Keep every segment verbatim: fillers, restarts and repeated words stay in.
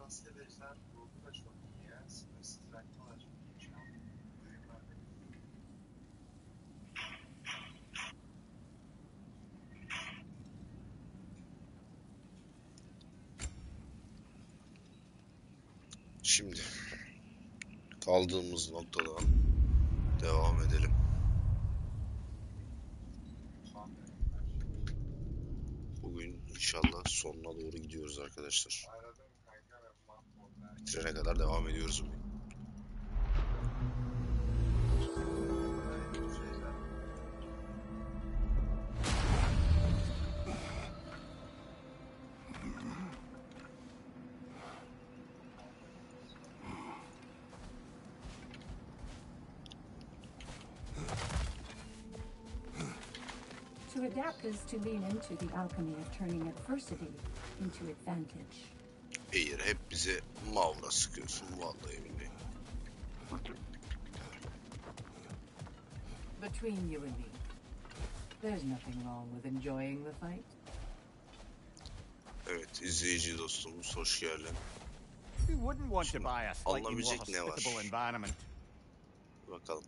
Şimdi kaldığımız noktadan devam edelim. Bugün inşallah sonuna doğru gidiyoruz arkadaşlar. Bitirene kadar devam ediyoruz bugün. To adapt is to lean into the alchemy of turning adversity into advantage. Eğer hep bize mavra sıkıyorsun vallahi billahi. Between you and me, there's nothing wrong with enjoying the fight. Evet, izleyici dostumuz hoş geldin. You wouldn't want to buy a slightly more Alınabilecek ne var? hospitable environment. Bakalım.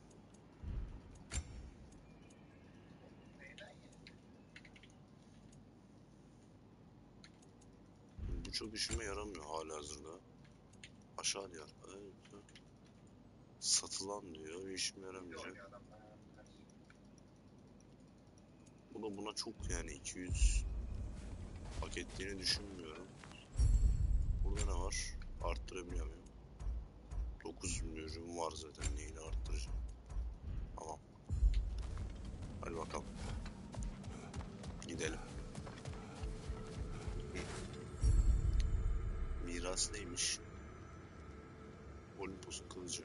Bu çok işime yaramıyor halihazırda. Aşağı diyor. Evet. Satılan diyor. Bir işime yaramayacak. Bu da buna çok yani iki yüz hak ettiğini düşünmüyorum. Burada ne var? Arttırabiliyor muyum? dokuz ürün var zaten. Neyini arttıracağım? Tamam. Hadi bakalım. Gidelim. Miras neymiş? Olimpos'un kılıcı.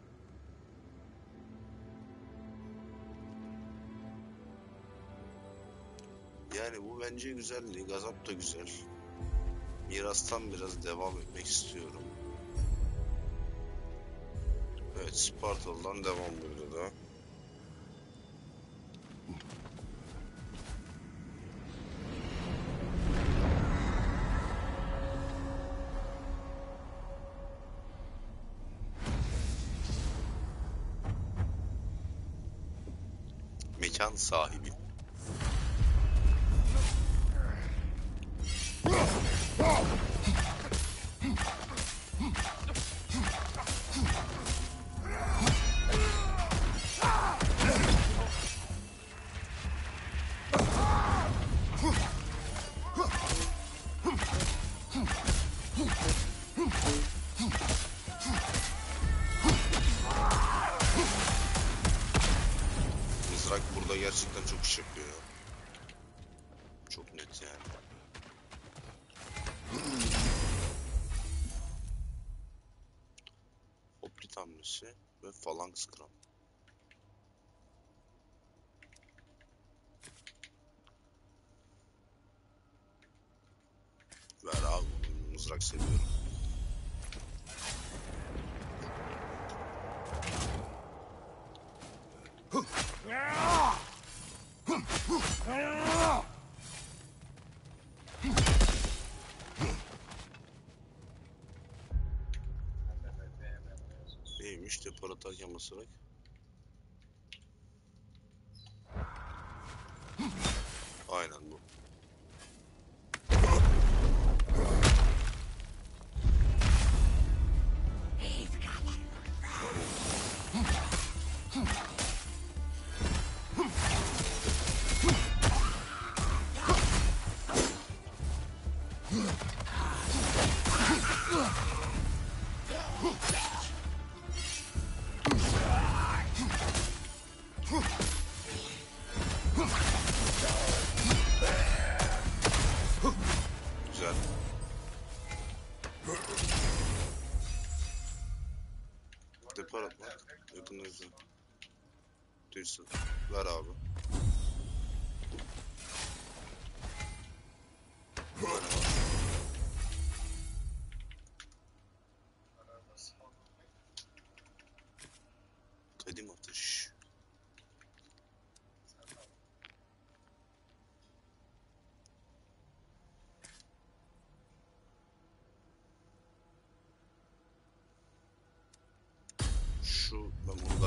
Yani bu bence güzeldi. Gazap da güzel. Mirastan biraz devam etmek istiyorum. Evet, Spartalı'dan devam burada da. Mekan sahibi. Mızrak burada gerçekten çok iş yapıyor ya. Çok net yani. Oplit hamlesi ve falanks kram. Ver abi, mızrak seviyorum. Neymiş depar atarken basarak? Aynen bu. Güzel. Depar atmak. Yakında güzel. Tüysün. Ver abi. Böyle var. Kadim atış.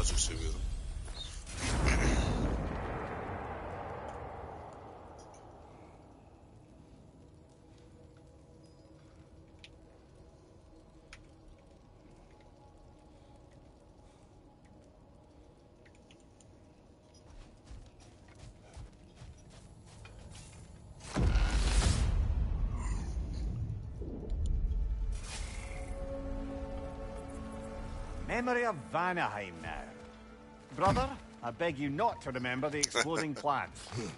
daha çok seviyorum. Memory of Vanaheim now. Brother, I beg you not to remember the exploding plants.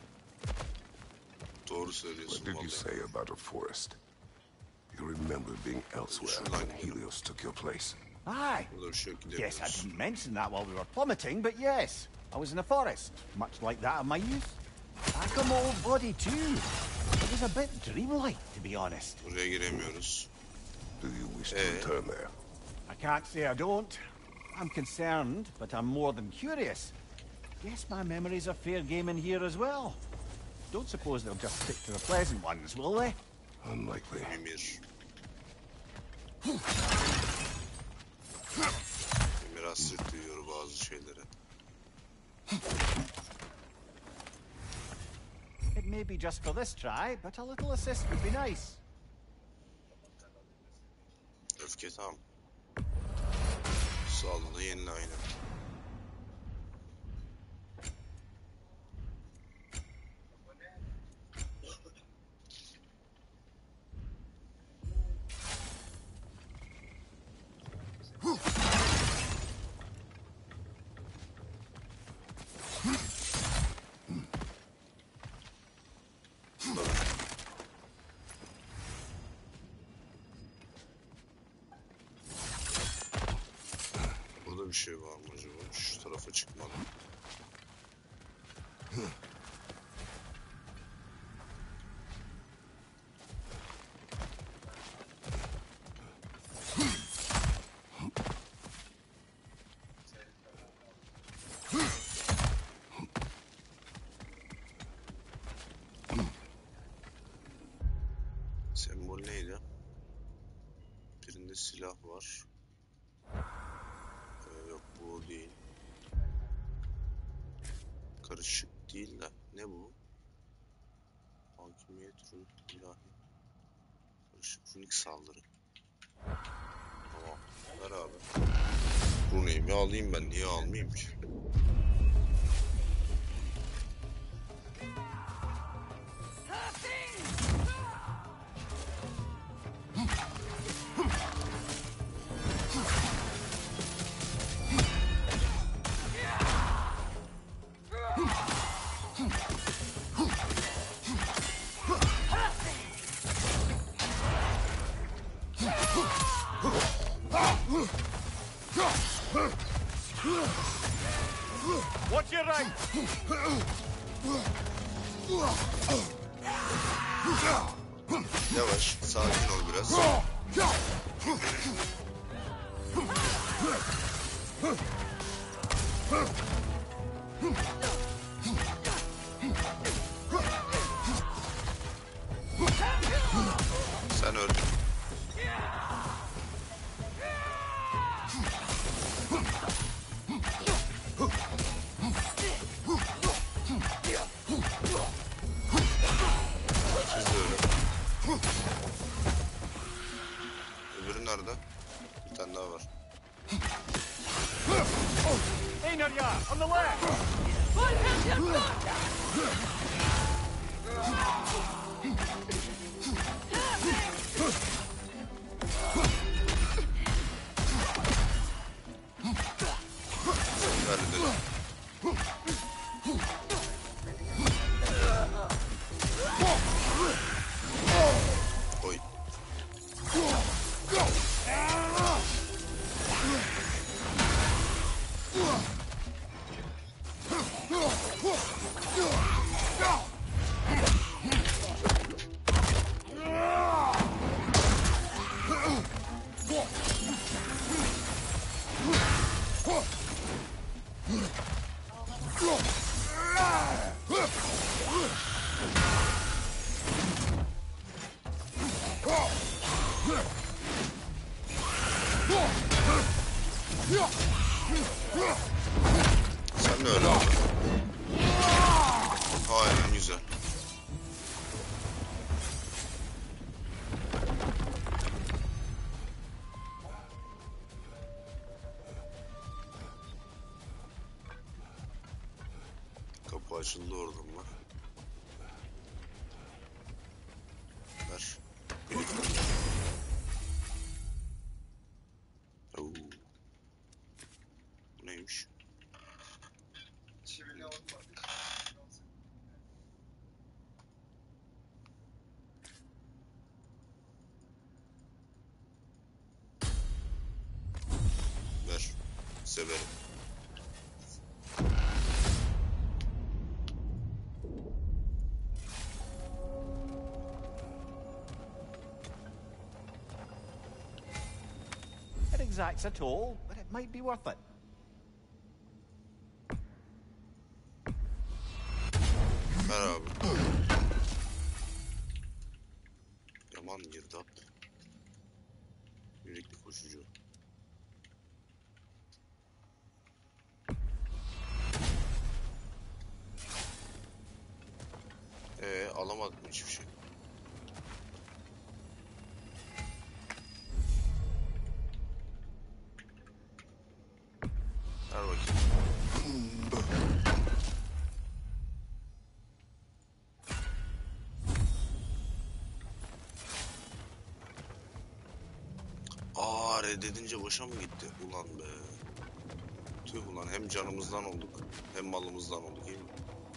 Doğru söylüyorsun What did you vallahi. say about a forest? You remember being elsewhere when Helios took your place. Aye. Burada bir şey yok, Yes, I gidemiyoruz. didn't mention that while we were plummeting, but yes, I was in a forest, much like that of my youth. Back on my old body too. It was a bit dreamlike, to be honest. Buraya giremiyoruz. Do you wish to Eh. return there? I can't say I don't. I'm concerned, but I'm more than curious. Guess my memories are fair game in here as well. Don't suppose they'll just stick to the pleasant ones, will they? Unlikely. Emir. Emir hasret duyuyor bazı şeylere. It may be just for this try, but a little assist would be nice. Öfke tamam. Sağlığı yenile aynı. Burada bir şey var mı acaba? Şu tarafa çıkmadım. Sembol neydi? Birinde silah var. Ee, yok bu değil. Karışık değil de. Ne bu? Hakimiyet, ruh, ilahi. Karışık runik saldırı. Tamam. Ver abi. Bu neyimi alayım ben. Niye almayayım ki? Watch your right! Yavaş. Sakin ol biraz. Sen öl. Siz de ölün. Öbürü nerede? Bir tane daha var. Einarya, on the left! Halledelim. Oy. Öyle oldu. Aynen güzel. Kapı açıldı oradan mı? Ver. Oo. Bu neymiş? Ver. Severim. It exacts a toll, but it might be worth it. Ver abi. Yaman girdap. Yürekli koşucu. Ee, alamadım hiçbir şey. Ver bakayım. Aa, reddedince boşa mı gitti? Ulan be. Tüh ulan, hem canımızdan olduk hem malımızdan olduk, iyi mi?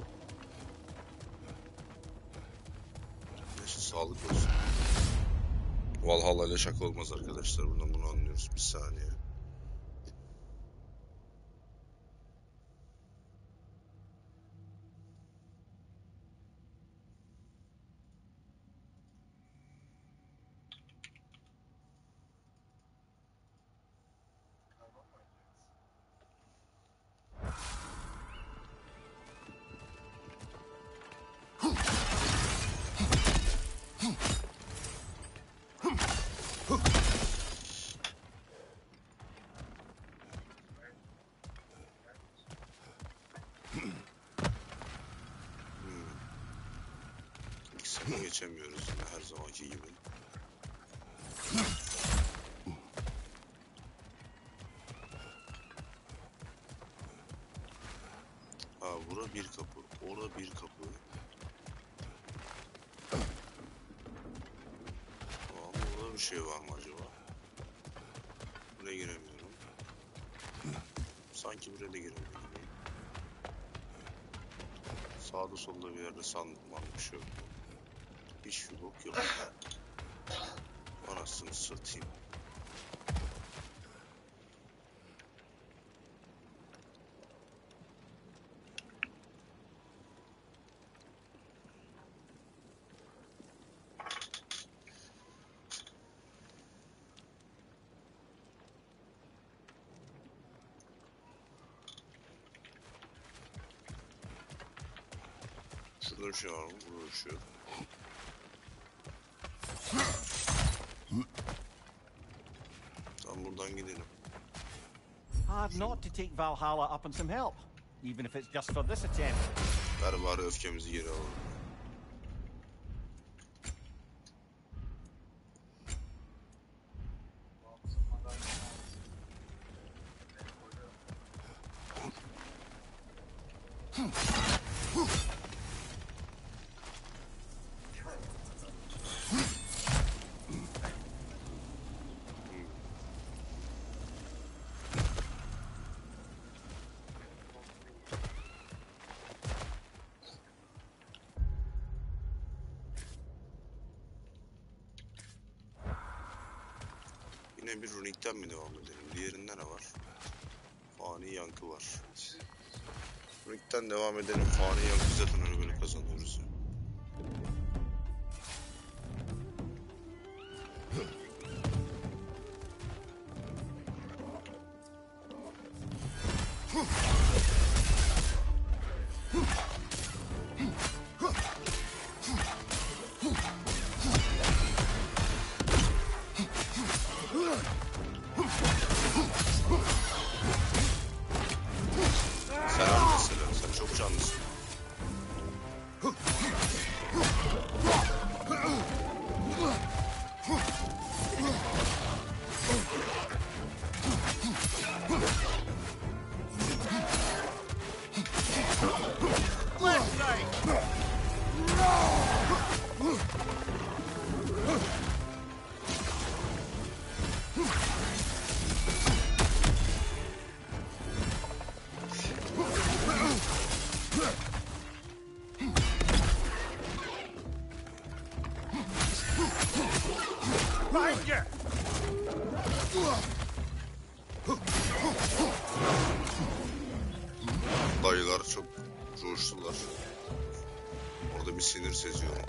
Neyse, sağlık olsun. Valhalla ile şaka olmaz arkadaşlar, buradan bunu anlıyoruz. Bir saniye. İkisini geçemiyoruz yine her zamanki gibi. Ha, bura bir kapı, ora bir kapı. Tamam, burada bir şey var mı acaba? Buraya giremiyorum. Sanki buraya da giremiyorum. Sağda solda bir yerde sandık var, bir şey yok. Hiçbir bok yok. Anasını satayım. Şurada bir şey var mı? Burada bir şey yok. Tamam, buradan gidelim. Hard not to take Valhalla up on some help, even if it's just for this attempt. Ver bari öfkemizi geri alalım. Yine bir runikten mi devam edelim? Diğerinde ne var? Fani yankı var. Runikten devam edelim. Fani yankı zaten öyle böyle kazanıyoruz. Sen bir sinir seziyorum.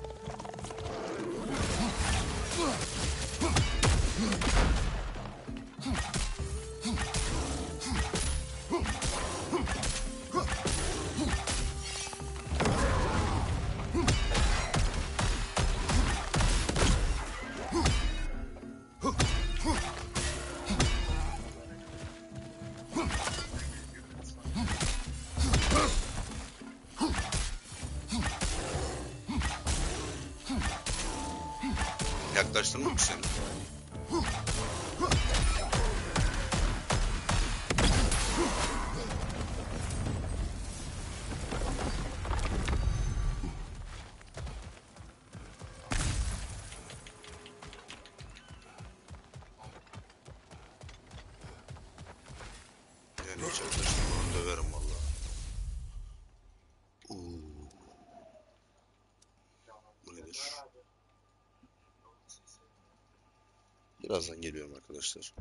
Yaklaştırmak mı seni? Yani hiç yaklaştırmam, döverim valla. Uuu. Bu nedir? Birazdan geliyorum arkadaşlar.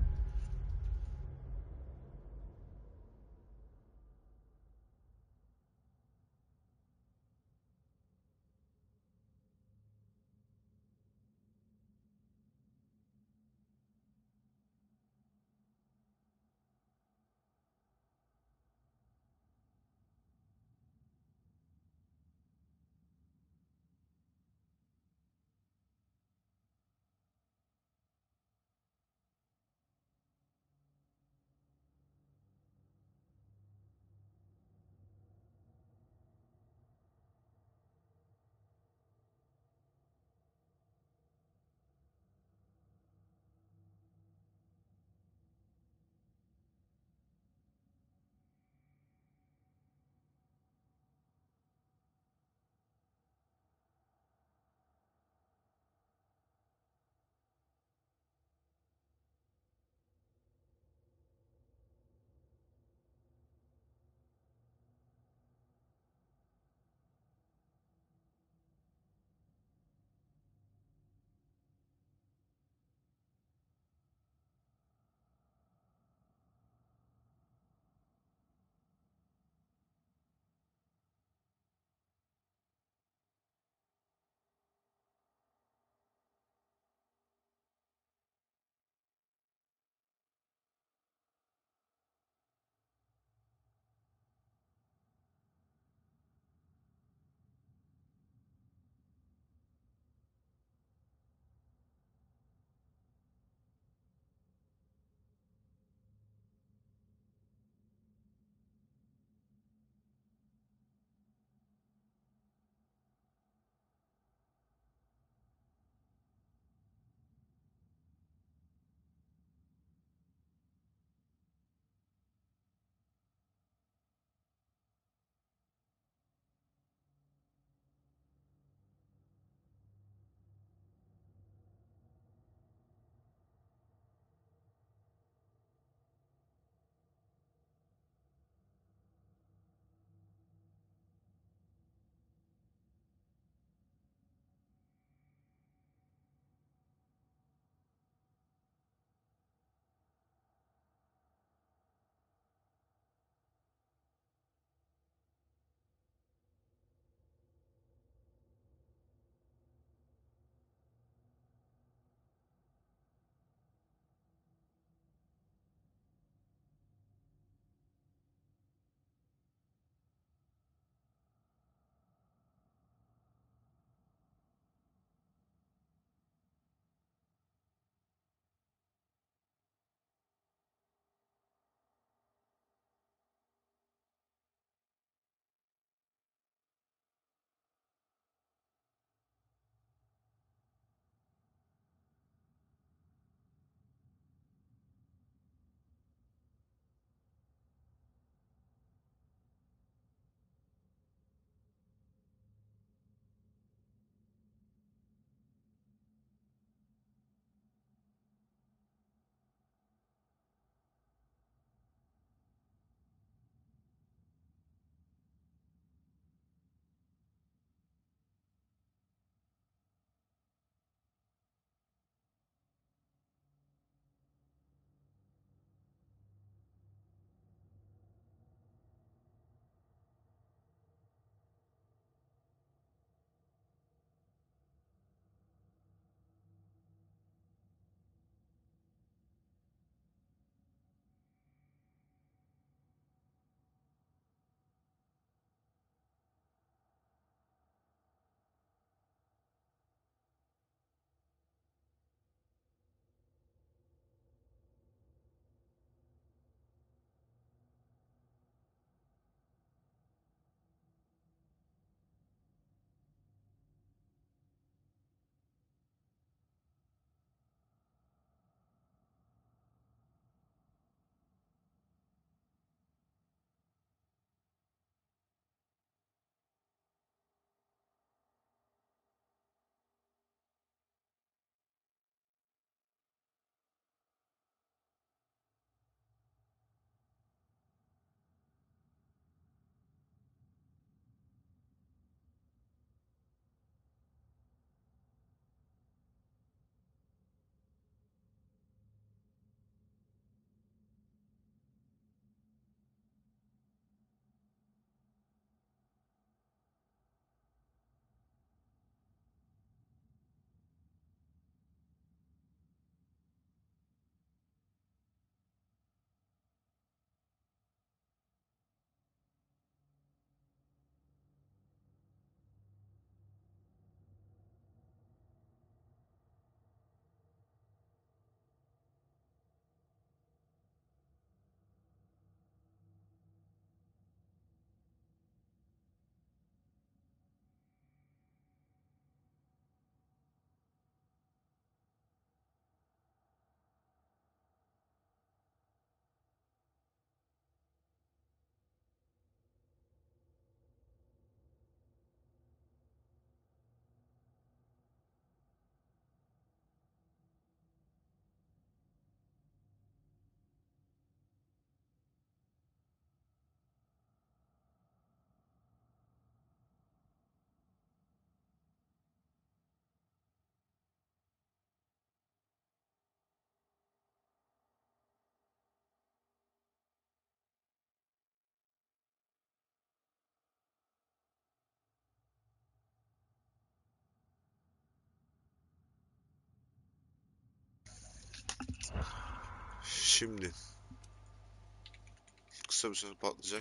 Şimdi kısa bir süre patlayacak.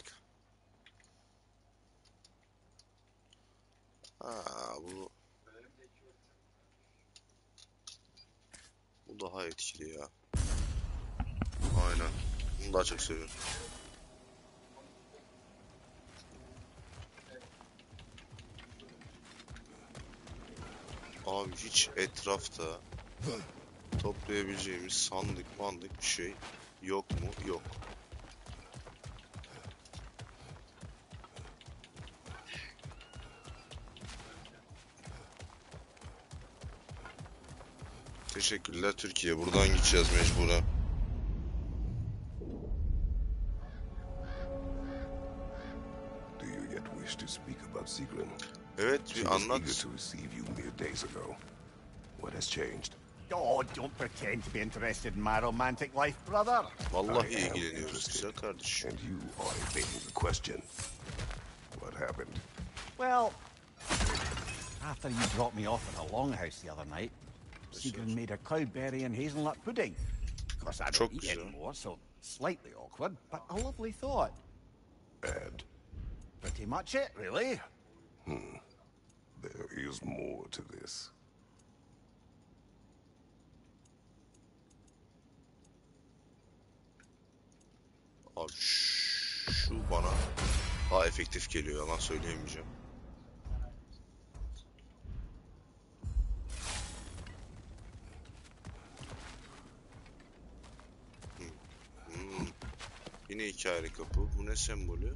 Ha bu bu daha etkili ya. Aynen. Bunu daha çok seviyorum. Abi hiç etrafta toplayabileceğimiz sandık mandık bir şey yok mu? Yok. Teşekkürler Türkiye. Buradan gideceğiz mecburen. Do you yet wish to speak about Sigrun? Evet She bir was anlat. eager to receive you mere days ago. What has changed? Oh, don't pretend to be interested in my romantic life, brother. Vallahi I am ilgileniyoruz interested. güzel kardeş. And you are evading the question. What happened? Well, after you dropped me off at a longhouse the other night, Sigrun made a cloudberry and hazelnut pudding. Of course, I don't Çok eat güzel. anymore, so slightly awkward, but a lovely thought. And Pretty much it, really. there is more to this. Abi şu bana daha efektif geliyor, yalan söyleyemeyeceğim. Hmm. Hmm. Yine iki ayrı kapı. Bu ne sembolü?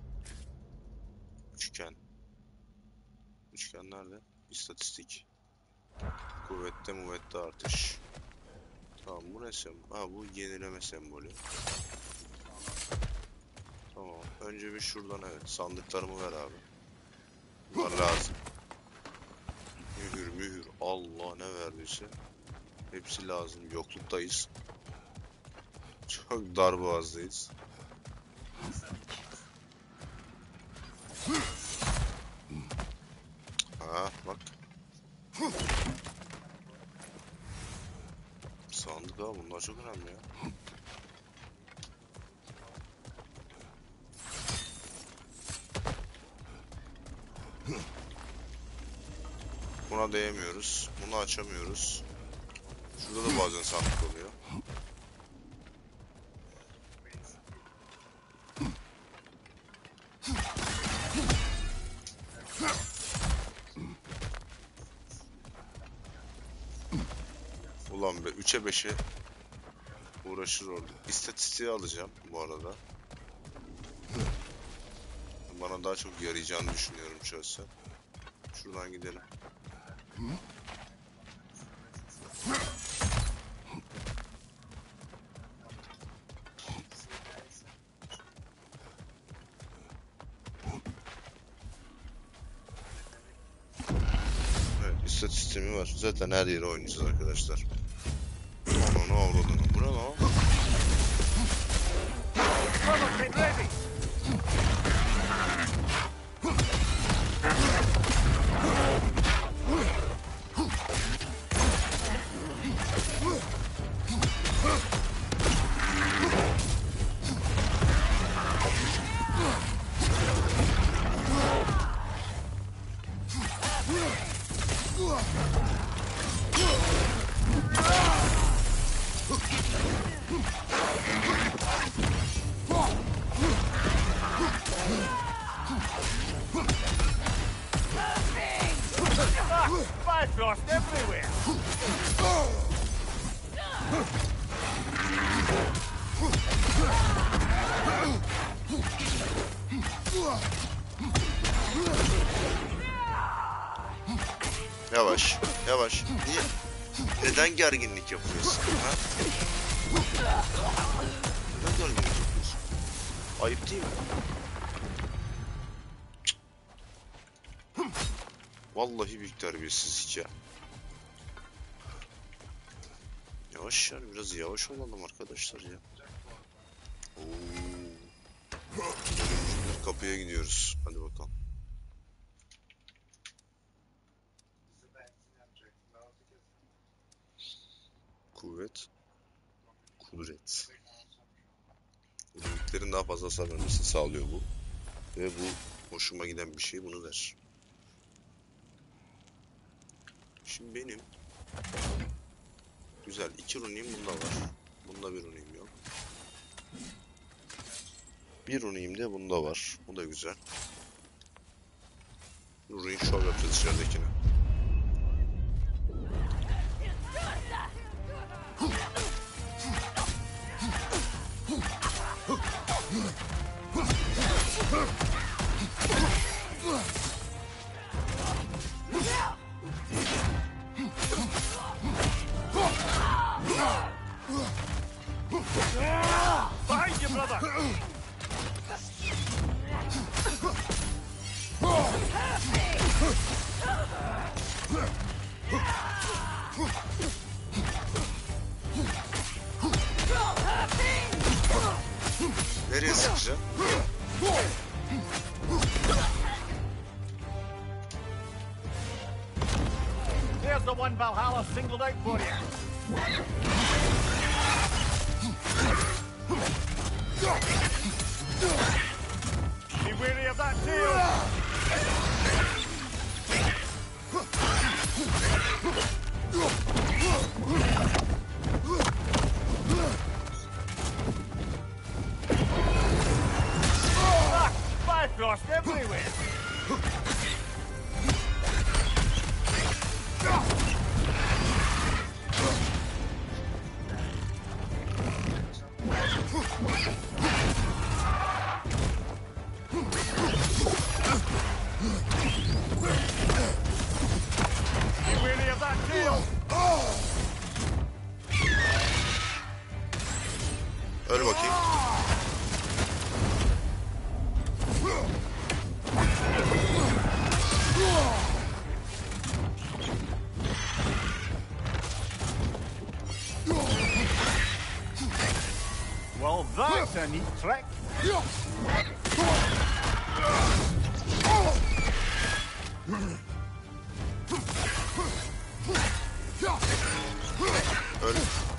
Üçgen. Üçgen nerede? İstatistik. Kuvvette muvvette artış. Tamam bu ne sembolü? Ha bu yenileme sembolü. Tamam. Önce bir şuradan evet. Sandıklarımı ver abi. Bunlar lazım. Mühür mühür. Allah ne verdiyse. Hepsi lazım. Yokluktayız. Çok darboğazdayız. Ha bak. Sandık abi bunlar çok önemli ya. Buna değemiyoruz. Bunu açamıyoruz. Şurada da bazen sandık oluyor. Ulan be üçe beşe uğraşır olduk. İstatistiği alacağım bu arada. Bana daha çok yarayacağını düşünüyorum şahsen. Şuradan gidelim. Evet, istatistiğimi var. Zaten her yere oynayacağız arkadaşlar. Aman ne avradını. Bu ne lan? Bifrost everywhere. Yavaş, yavaş. Niye? Neden gerginlik yapıyorsun? Ha? Neden gerginlik yapıyorsun? Ayıp değil mi? Cık. Vallahi büyük terbiyesizlik ya. Yavaş yani biraz yavaş olalım arkadaşlar ya. Oo. Ölümcül kapıya gidiyoruz. Hadi bakalım. Kuvvet. Kudret. karakterin daha fazla hasar vermesini sağlıyor bu. Ve bu hoşuma giden bir şey, bunu der. Şimdi benim güzel iki runeyim bunda var. Bunda bir runeyim yok. Bir runeyim de bunda var. Bu da güzel. Runeyi şov yapacağız içeridekine. Behind you, brother! Nereye sıkacağım? There's the one Valhalla singled out for you. Be wary of that tail. Ah, Bifrost everywhere. Be wary of that tail. Öl bakayım. Well, that's a neat trick. Öl.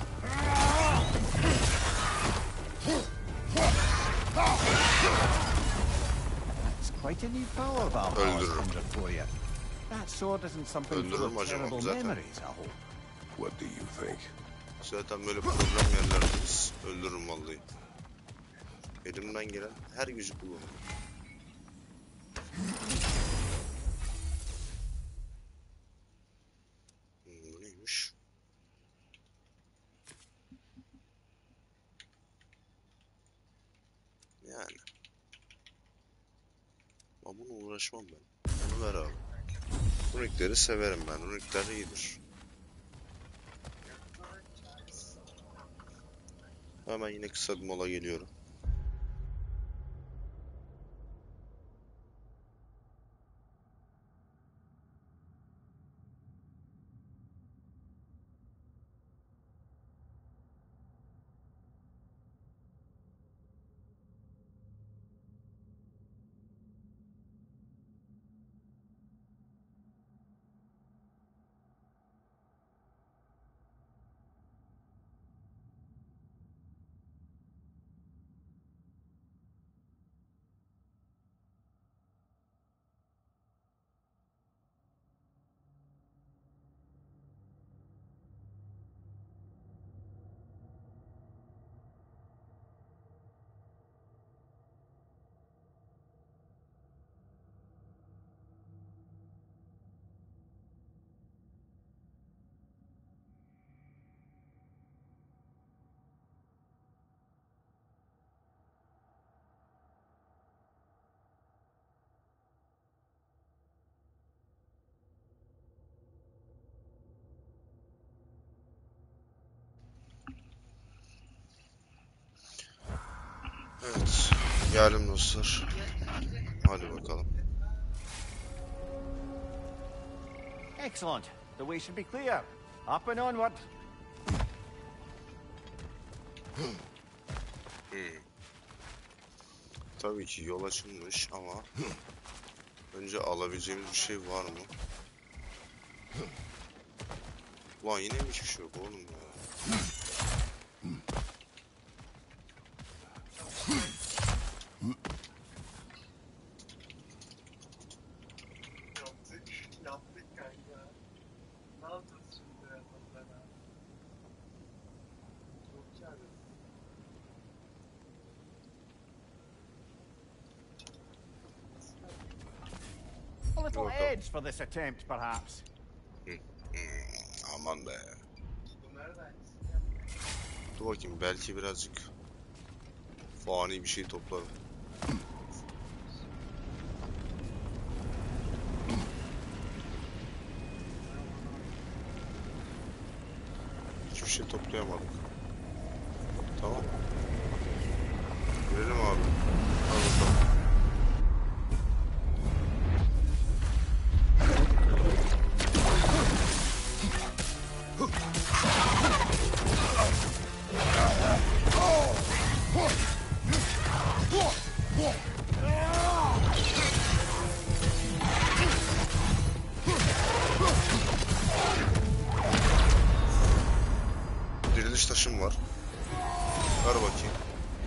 That's quite a new power Valhalla Öldürürüm. conjured for you. That sword isn't something full Öldürürüm of acımam terrible zaten. memories, I hope. What do you think? Zaten böyle program yerlerdeyiz. Öldürürüm vallahi. Elimden gelen her gücü kullanırım. Hmm, bu neymiş? Yani. Ama bunu uğraşmam ben. Bunu ver abi. Runikleri severim ben. Runikler iyidir. Hemen yine kısa bir mola geliyorum. Evet. Geldim dostlar. Hadi bakalım. Excellent. The way should be clear. Up and onward. Hmm. Tabii ki yol açılmış ama önce alabileceğimiz bir şey var mı? Ulan yine mi hiçbir şey yok oğlum ya? couple heads for this attempt, perhaps. Aman be. Dur bakayım, belki birazcık fani bir şey toplarım. Hiçbir şey toplayamadık. Tamam. Görelim abi. Al bakalım. Diriliş taşım var. Ver bakayım.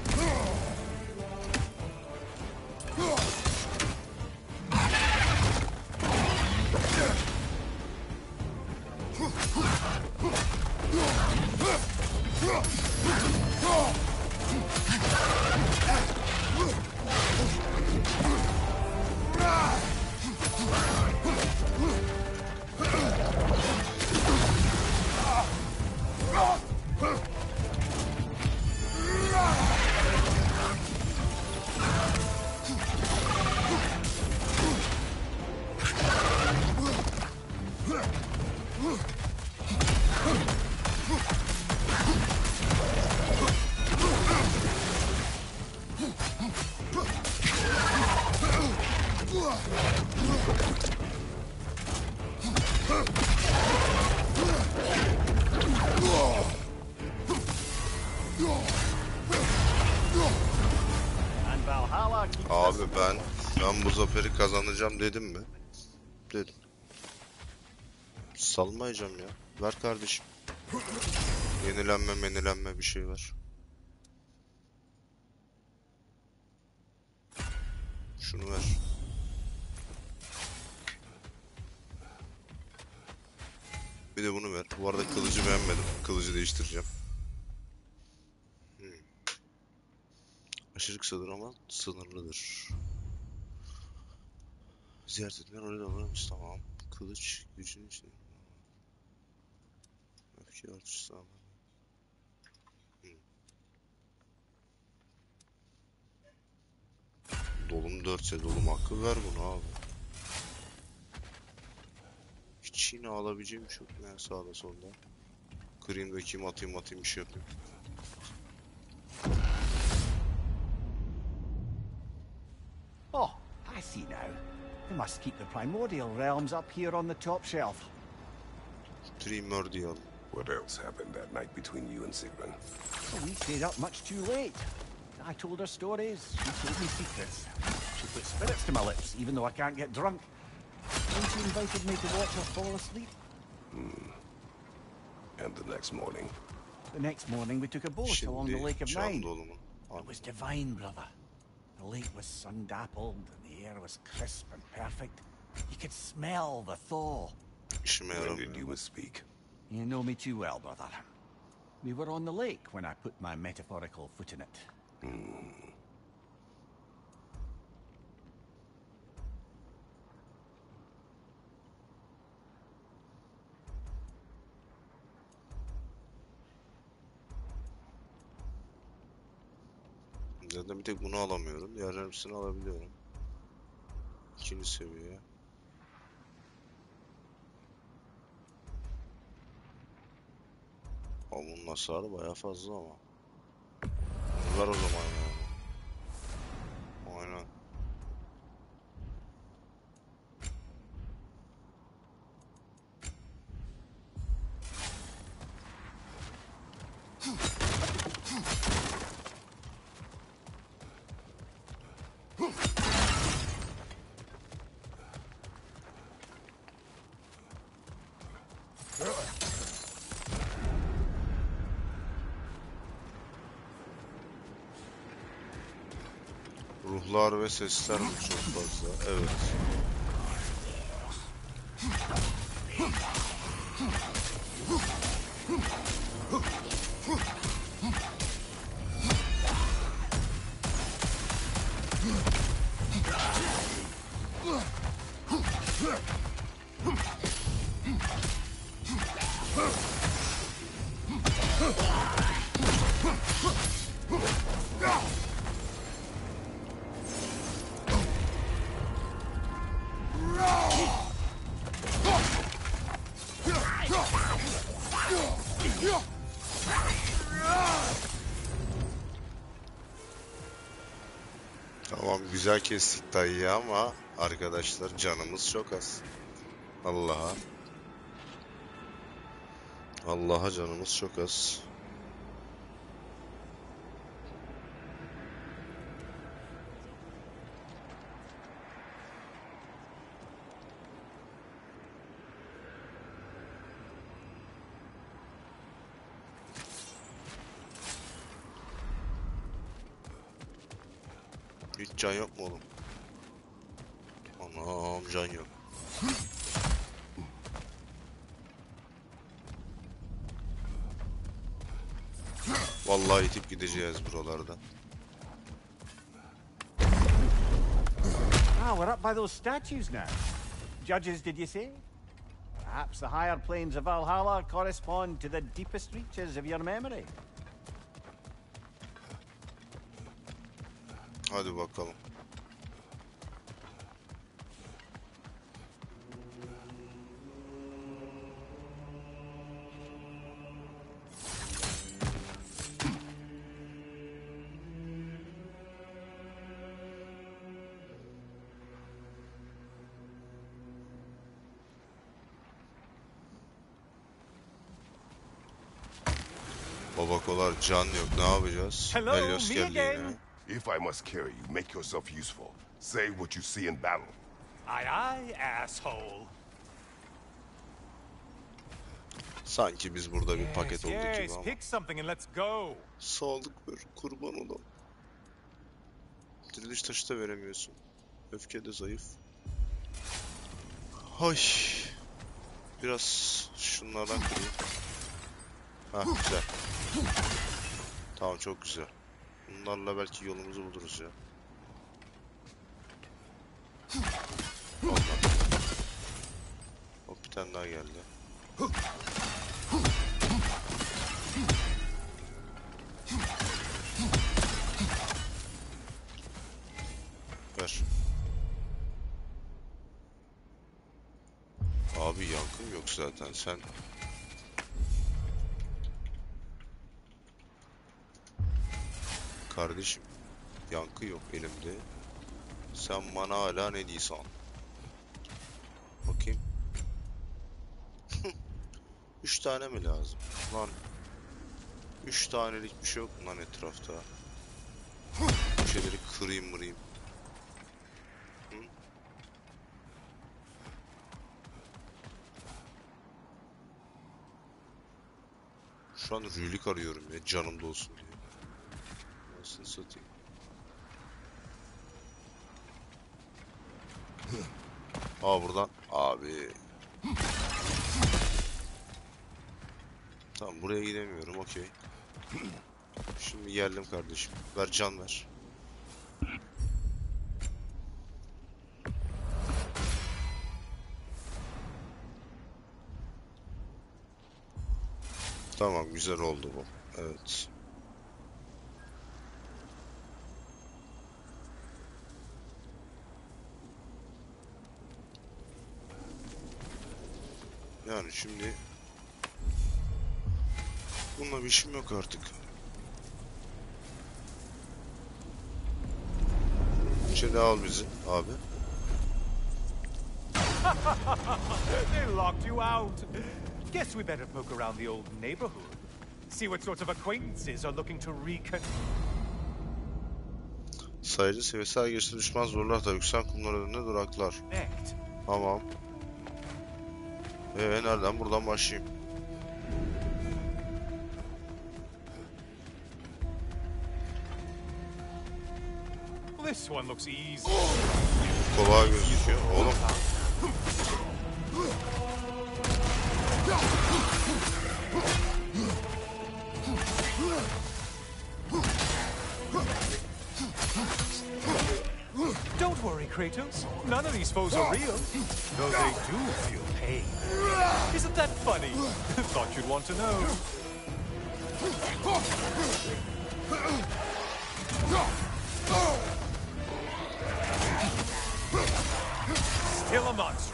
And Valhalla keeps Abi ben ben bu zaferi kazanacağım dedim mi? Dedim. Salmayacağım ya. Ver kardeşim. Yenilenme menilenme bir şey ver. Şunu ver. Bir de bunu ver. Bu arada kılıcı beğenmedim. Kılıcı değiştireceğim. Hmm. Aşırı kısadır ama sınırlıdır. Ziyaret etmeyen oraya davranmış. Tamam. Kılıç gücün için. Öfke artışı sağlar. Hmm. Dolum dörtse dolum hakkı ver bunu abi. Hiç yine alabileceğim bir şey yok ne sağda solda. Kırayım dökeyim atayım atayım bir şey yapayım. Oh, I see now. We must keep the primordial realms up here on the top shelf. Primordial. What else happened that night between you and Sigrun? Well, we stayed up much too late. I told her stories. She told me secrets. She put spirits to my lips, even though I can't get drunk. Then she invited me to watch her fall asleep. Hmm. And the next morning? The next morning, we took a boat along the Lake of Şimdi Nine. can dolumu. It was divine, brother. The lake was sun-dappled, and the air was crisp and perfect. You could smell the thaw. İşime When yaramıyor. did you speak? You know me too well, brother. We were on the lake when I put my metaphorical foot in it. Hmm. Zaten bir tek bunu alamıyorum. Diğer hepsini alabiliyorum. İkinci seviye. Ama bunun hasarı bayağı fazla ama. Ver o zaman ya. Aynen. Ruhlar ve sesler mi çok fazla? Evet. Tamam güzel kestik dayıyı ama arkadaşlar canımız çok az. Allah'a. Allah'a canımız çok az. Hiç can yok mu oğlum? Anam can yok. Vallahi itip gideceğiz buralarda. Ah, we're up by those statues now. Judges, did you say? Perhaps the higher planes of Valhalla correspond to the deepest reaches of your memory. Hadi bakalım. Babakolar can yok, ne yapacağız? Hello, Helios me geldi again. yine. If I must carry you, make yourself useful. Say what you see in battle. Aye, aye, asshole. Sanki biz burada bir paket Yes, olduk gibi yes, ama. pick something and let's go. Sağlık ver, kurban olam. Diriliş taşı da veremiyorsun. Öfke de zayıf. Hay. Biraz şunlardan kırayım. Ha güzel. Tamam çok güzel. Bunlarla belki yolumuzu buluruz ya. Olmadı. Hop bir tane daha geldi. Ver. Abi yankım yok zaten sen. Kardeşim yankı yok elimde. Sen bana hala ne diyorsun? Bakayım. Üç tane mi lazım? Lan. Üç tanelik bir şey yok mu lan etrafta? Bu şeyleri kırayım mırayım. Hı? Şu an rüyülük arıyorum ya canımda olsun diye. Nasıl satayım? Aa buradan abi. Tamam buraya gidemiyorum okey. Şimdi geldim kardeşim. Ver can ver. Tamam güzel oldu bu. Evet. Yani şimdi bununla bir işim yok artık. İçeri al bizi abi. They locked you out. Guess we better poke around the old neighborhood. See what sorts of acquaintances are looking to recon... Sayıcı seviyesi her geçti düşman zorlar da yükselen kumlar önünde duraklar. Connect. Tamam. Ee nereden? Buradan başlayayım. This one looks easy. Kolay gözüküyor. Oğlum. Don't worry, Kratos. None of these foes are real, though they do feel pain. Isn't that funny? Thought you'd want to know. Still a monster.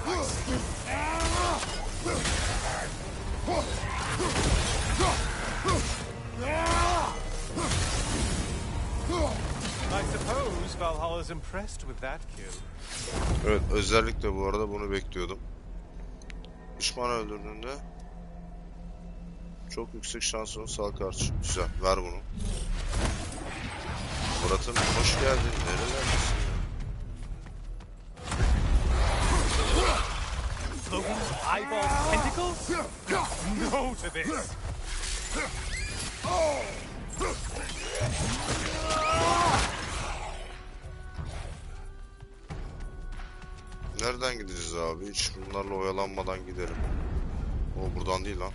I suppose Valhalla's impressed with that kill. Evet, özellikle bu arada bunu bekliyordum. Düşman öldürdüğünde çok yüksek şansın sağ karşı. Güzel, ver bunu. Murat'ım hoş geldin. Nerelerdesin? Logan's eyeball tentacles? No to this. Nereden gideceğiz abi? Hiç bunlarla oyalanmadan gidelim. O buradan değil lan.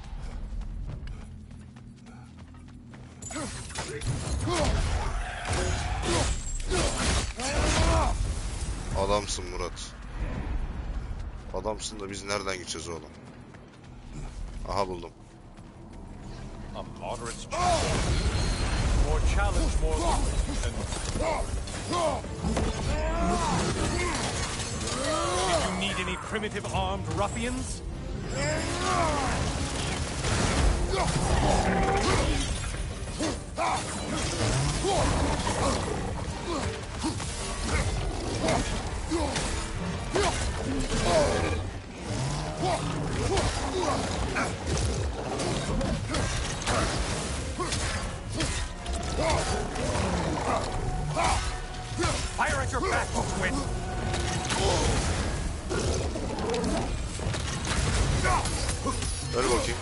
Adamsın Murat. Adamsın da biz nereden gideceğiz oğlum? Aha buldum. A moderate more challenge, more loot, and... Did you need any primitive armed ruffians? Fire at your back, you twin! Öyle bakayım.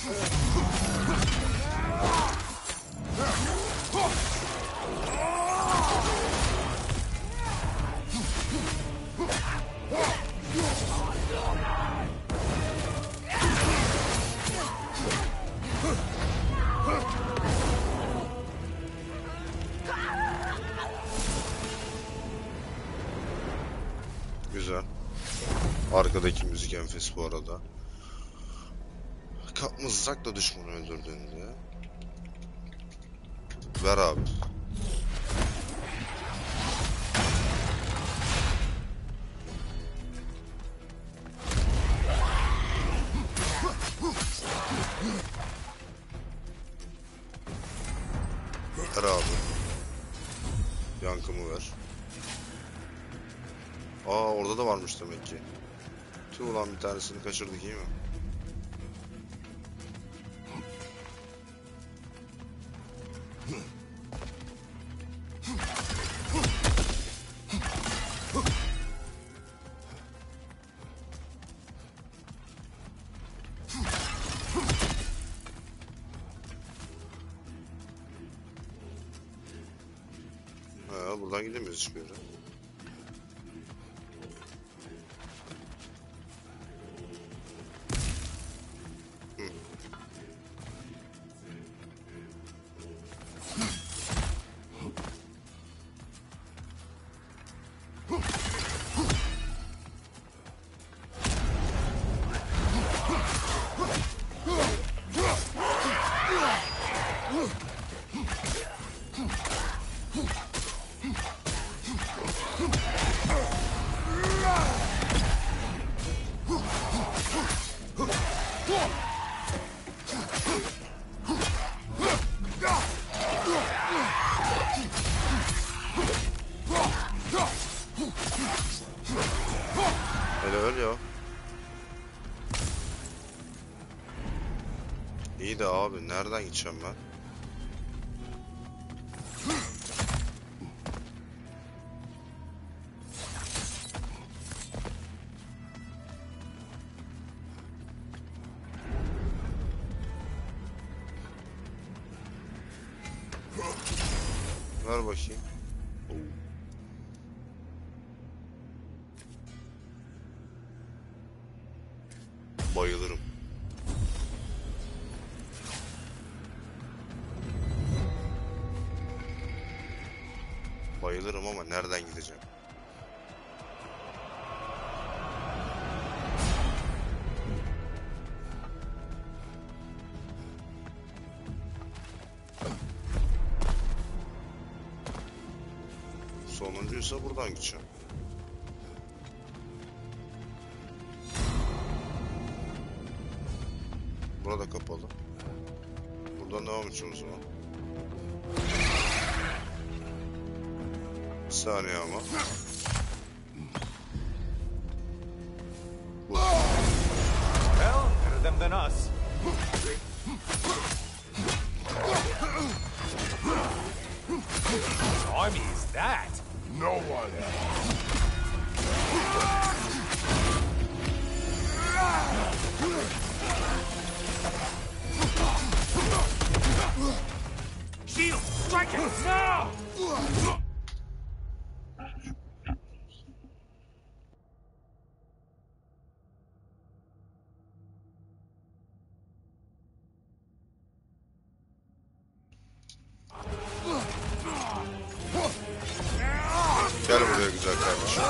Güzel. Arkadaki müzik enfes bu arada. Mızrakla düşmanı öldürdüğünde. Ver abi. Ver abi. Yankımı ver. Aa, orada da varmış demek ki. Tüh ulan, bir tanesini kaçırdık, iyi mi? Ha, buradan gidemiyoruz hiçbir yere. Hele öyle ya. İyi de abi, nereden gideceğim ben? Ver bakayım. Bayılırım. Bayılırım ama nereden gideceğim? Sonuncuysa buradan gideceğim. Burada kapalı. Buradan devam edeceğim o zaman. Bir saniye ama. Well, better them than us. Whose army is that? No one. Shield, strike it now! Gel buraya güzel kardeşim.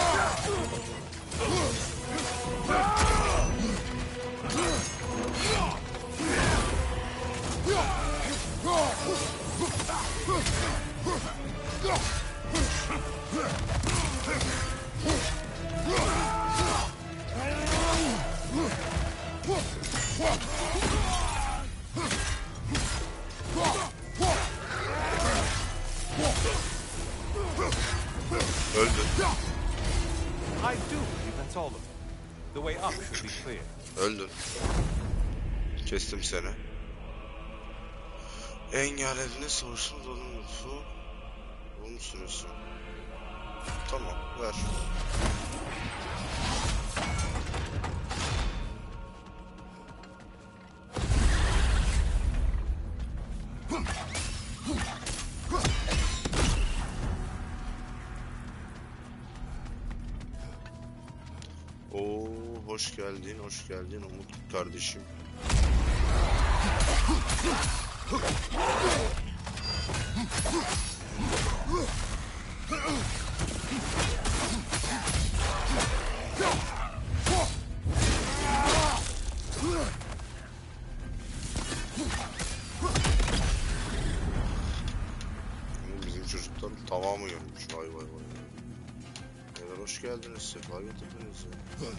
Öldü. I do believe that's all of them. The way up should be clear. Öldün. Kestim seni. Engelledin savaşın dolum lütfu. Onun süresi. Tamam ver. Oo, hoş geldin, hoş geldin Umut kardeşim. Bizim çocukların tamamı görmüş. Vay vay vay. Beyler hoş geldiniz. Sefa getirdiniz ya.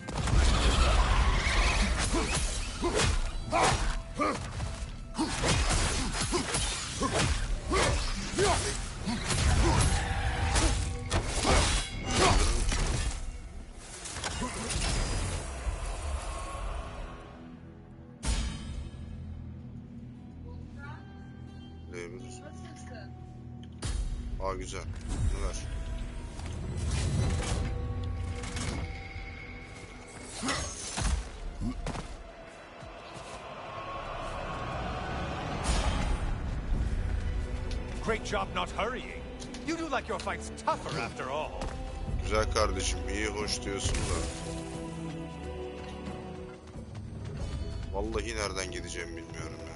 Diyebiliriz. Aa güzel. Bunu ver. Great job not hurrying. You do like your fight's tougher after all. Güzel kardeşim, iyi hoş diyorsun da. Vallahi nereden gideceğimi bilmiyorum ya.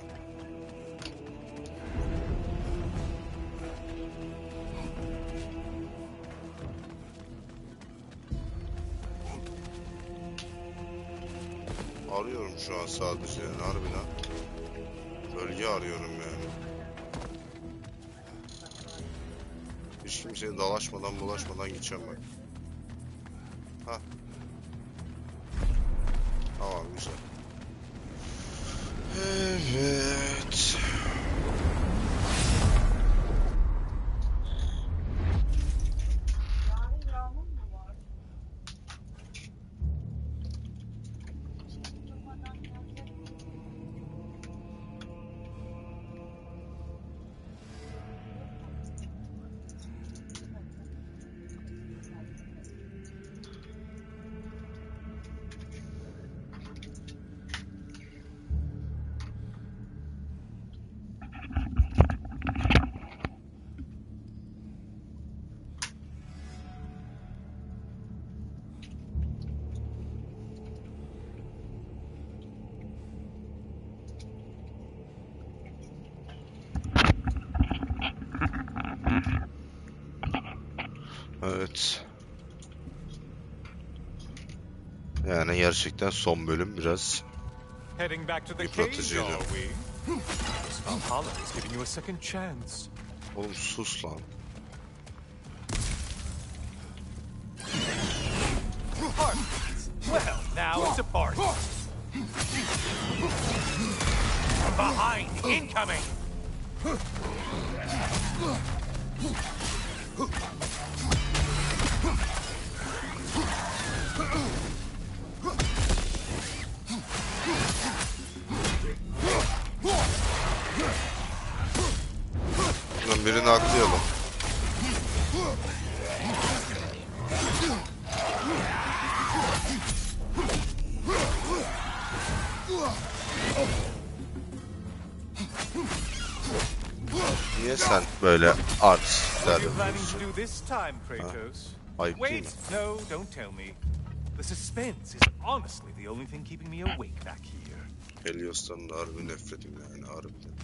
Arıyorum şu an sadece yani harbiden. Bölge arıyorum yani. Hiç kimseye dalaşmadan bulaşmadan gideceğim bak. Ha. Tamam güzel. Evet. Evet. Yani gerçekten son bölüm biraz Heading back to the cage, yıpratıcıydı. are we? This Valhalla is giving you a second chance. Oğlum sus lan. Well, now it's a party. From behind, incoming. birini aklayalım. Niye sen böyle art What are you planning to do this time, Kratos? Ayıp değil mi? Wait, no, don't tell me. The suspense is honestly the only thing keeping me awake back here. Helios'tan da harbi nefretim yani harbiden.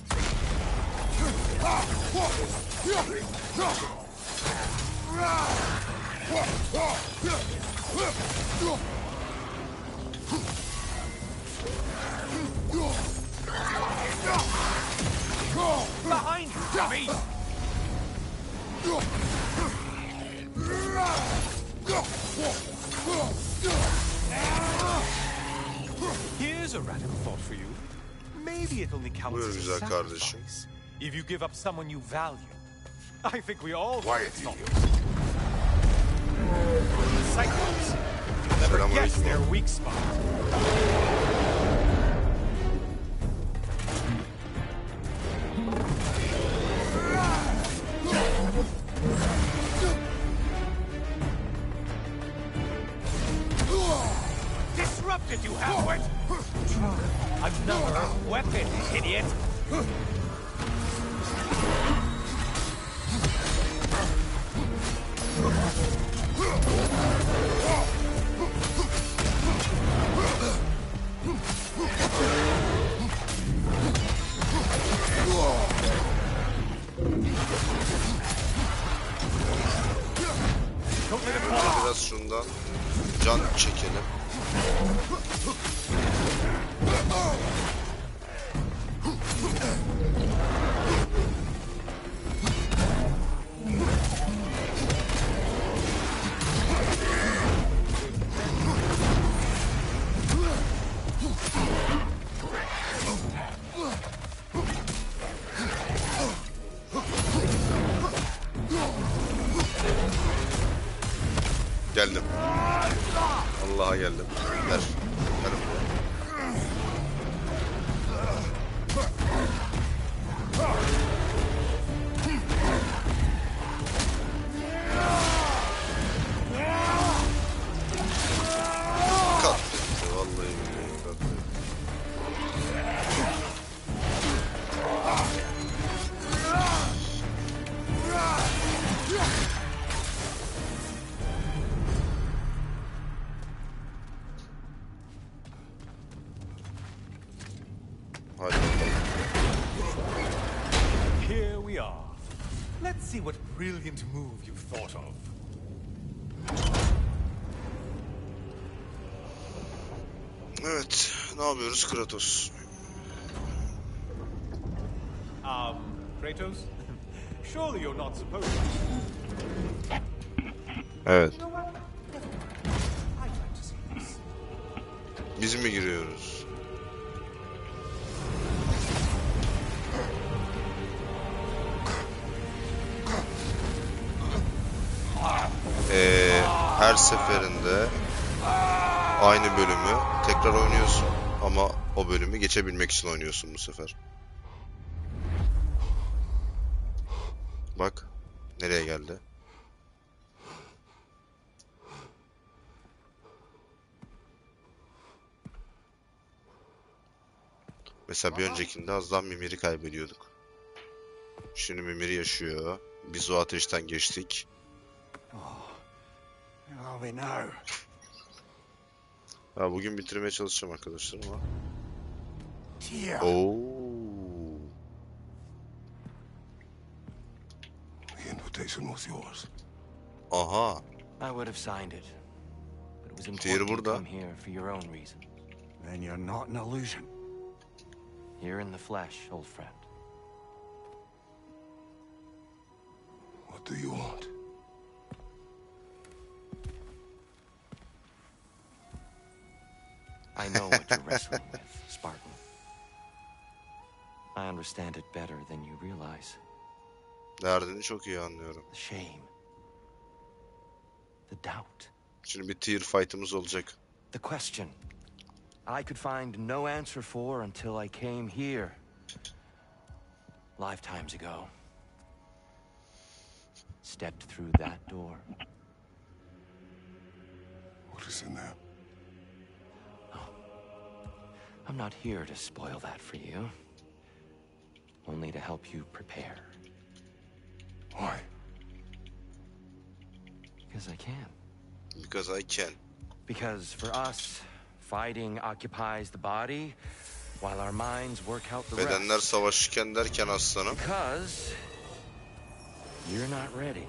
Behind you, dummy! Here's a radical thought for you. Maybe it only counts Buyur as a güzel kardeşim. sacrifice if you give up someone you value. I think we all Quiet, should stop Helios. Cyclops. You'll never Selamünaleyküm. guess their weak spot. Disrupted, you half-wit! Another weapon, idiot! Don't let him fall. Biraz şundan can çekelim. Geldim. Allah'a geldim. Ver. Ver buraya. Katletti. Vallahi billahi katletti. Hadi bakalım. Here we are. Let's see what brilliant move you've thought of. Evet. Ne yapıyoruz Kratos? Um, Kratos? Surely you're not supposed to. Evet. You know what? I'd like to see this. Biz mi giriyoruz? Ee, her seferinde aynı bölümü tekrar oynuyorsun ama o bölümü geçebilmek için oynuyorsun bu sefer. Bak nereye geldi? Mesela bir öncekinde az daha Mimir'i kaybediyorduk. Şimdi Mimir yaşıyor. Biz o ateşten geçtik. Where are we now? Ya bugün bitirmeye çalışacağım arkadaşlar ama. Tyr! Oo. The invitation was yours. Aha. I would have signed it. But it was Tyr important to burada. come here for your own reasons. Then you're not an illusion. Here in the flesh, old friend. What do you want? I know what you're wrestling with, Spartan. I understand it better than you realize. Derdini çok iyi anlıyorum. The shame. The doubt. Şimdi bir Tyr fight'ımız olacak. The question. I could find no answer for until I came here. Lifetimes ago. stepped through that door. What is in there? I'm not here to spoil that for you. Only to help you prepare. Why? Because I can. Because I can. Because for us, fighting occupies the body, while our minds work out the Bedenler rest. savaşırken derken aslanım. Because you're not ready.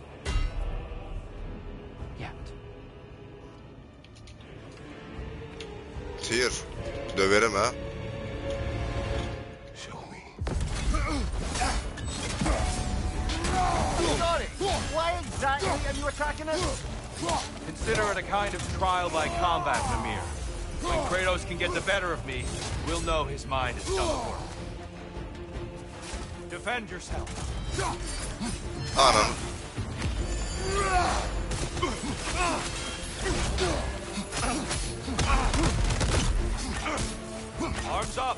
Yet. Tyr, döverim ha. Show me. Sorry, why exactly are you attacking us? Consider it a kind of trial by combat, Mimir. When Kratos can get the better of me, we'll know his mind is done for. Defend yourself. Anam. Arms up.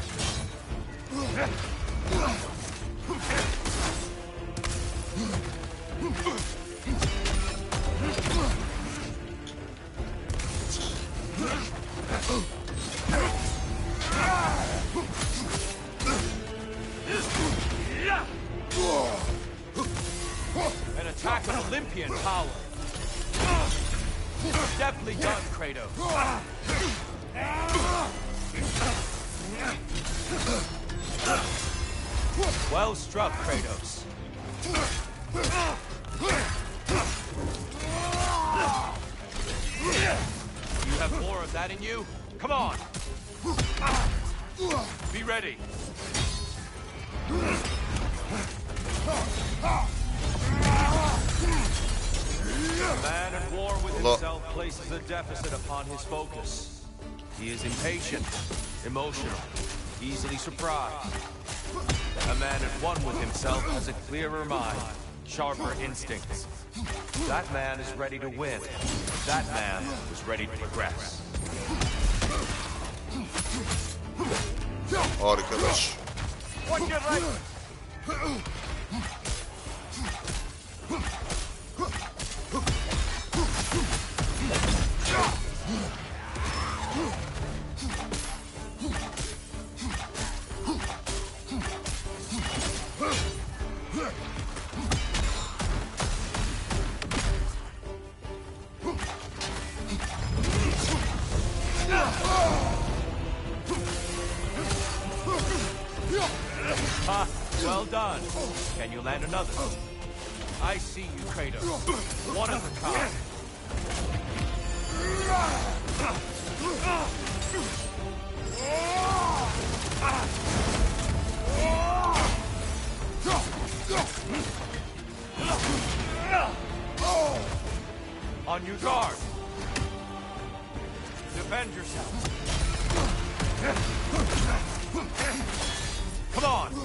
An attack of Olympian power. Deftly done, Kratos. Well struck, Kratos. You have more of that in you? Come on! Be ready. A man at war with himself places a deficit upon his focus. He is impatient, emotional, easily surprised. A man at one with himself has a clearer mind, sharper instincts. That man is ready to win. That man is ready to progress. Arkadaş. Watch your right. Ha! Well done. Can you land another? I see you, Kratos. One of a kind. On your guard. Defend yourself. Come on.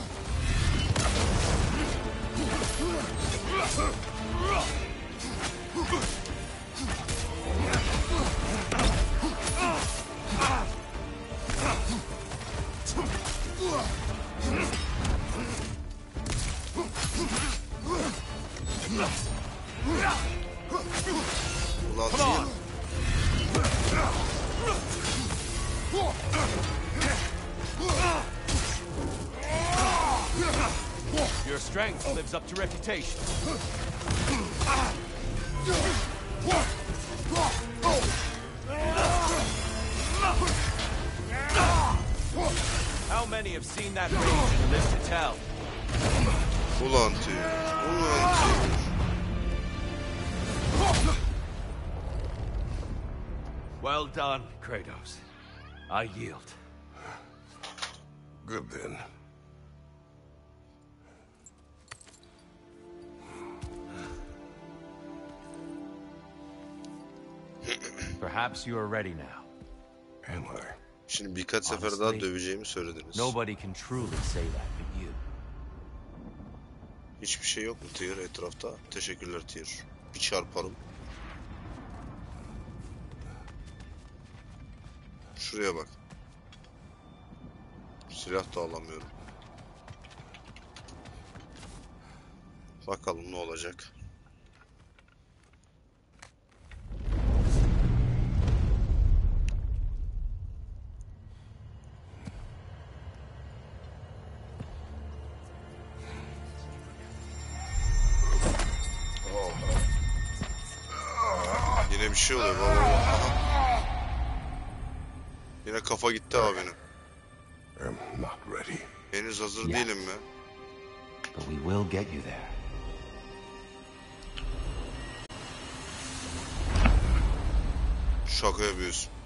Ulan Come on. Your strength lives up to reputation. How many have seen that rage and live to tell? Ulan Tyr. Ulan Tyr. Well done, Kratos. I yield. Good then. Perhaps you are ready now. Am I? Şimdi birkaç sefer daha Honestly, döveceğimi söylediniz. Nobody can truly say that but you. Hiçbir şey yok mu Tyr etrafta? Teşekkürler Tyr. Bir çarparım. Şuraya bak. Silah da alamıyorum. Bakalım ne olacak. Yine bir şey oluyor baba. Aha. Yine kafa gitti abinin. I'm not ready. Henüz hazır Yes. değilim mi? But we will get you there. Şaka yapıyorsun.